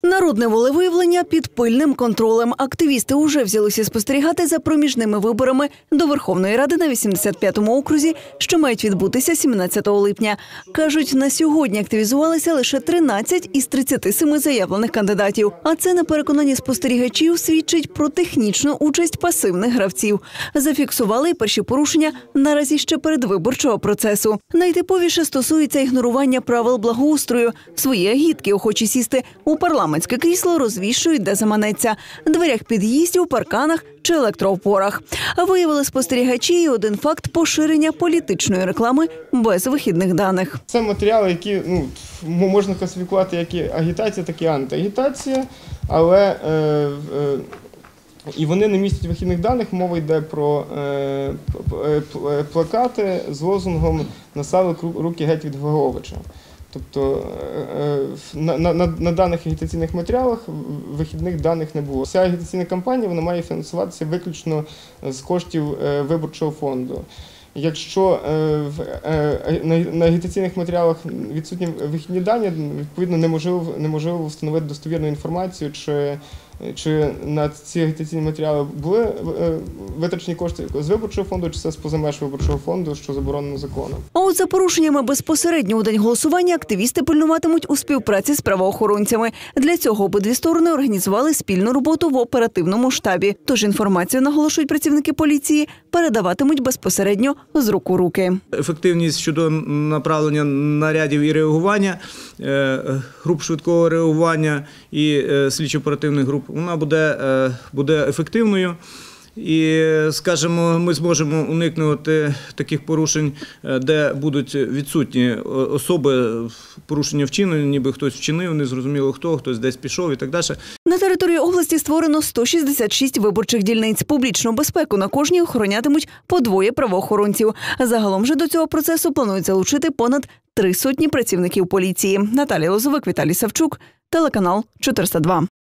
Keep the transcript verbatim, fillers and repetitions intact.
Народне волевиявлення під пильним контролем. Активісти уже взялися спостерігати за проміжними виборами до Верховної Ради на вісімдесят п'ятому окрузі, що мають відбутися сімнадцятого липня. Кажуть, на сьогодні активізувалися лише тринадцять із тридцяти семи заявлених кандидатів. А це, на переконанні спостерігачів, свідчить про технічну участь пасивних гравців. Зафіксували й перші порушення наразі ще передвиборчого процесу. Найтиповіше стосується ігнорування правил благоустрою. Свої агітки охочі сісти у парламент. Парламентське крісло розвішують, де заманеться – дверях під'їздів, парканах чи електроопорах. Виявили спостерігачі і один факт поширення політичної реклами без вихідних даних. Це матеріали, які ну, можна класифікувати як і агітація, так і антиагітація, але е, е, і вони не містять вихідних даних. Мова йде про е, плакати з лозунгом «Наставили руки геть від Григоровича». Тобто на, на, на даних агітаційних матеріалах вихідних даних не було. Вся агітаційна кампанія вона має фінансуватися виключно з коштів виборчого фонду. Якщо на агітаційних матеріалах відсутні вихідні дані, відповідно неможливо, неможливо встановити достовірну інформацію, чи, чи на ці агітаційні матеріали були витрачені кошти з виборчого фонду, чи це з поза меж виборчого фонду, що заборонено законом. А от за порушеннями безпосередньо у день голосування активісти пильнуватимуть у співпраці з правоохоронцями. Для цього обидві сторони організували спільну роботу в оперативному штабі. Тож інформацію, наголошують працівники поліції, передаватимуть безпосередньо з рук у руки. Ефективність щодо направлення нарядів і реагування, груп швидкого реагування і слідчо-оперативних груп, вона буде, буде ефективною. І, скажімо, ми зможемо уникнути таких порушень, де будуть відсутні особи, порушення вчинені, ніби хтось вчинив, незрозуміло хто, хтось десь пішов і так далі. На території області створено сто шістдесят шість виборчих дільниць. Публічну безпеку на кожній охоронятимуть по двоє правоохоронців. Загалом же до цього процесу планують залучити понад три сотні працівників поліції. Наталія Лозовик, Віталій Савчук, телеканал чотириста два.